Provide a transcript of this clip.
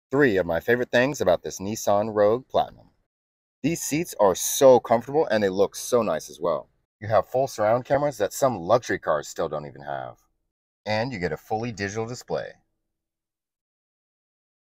Three of my favorite things about this Nissan Rogue Platinum. These seats are so comfortable and they look so nice as well. You have full surround cameras that some luxury cars still don't even have. And you get a fully digital display.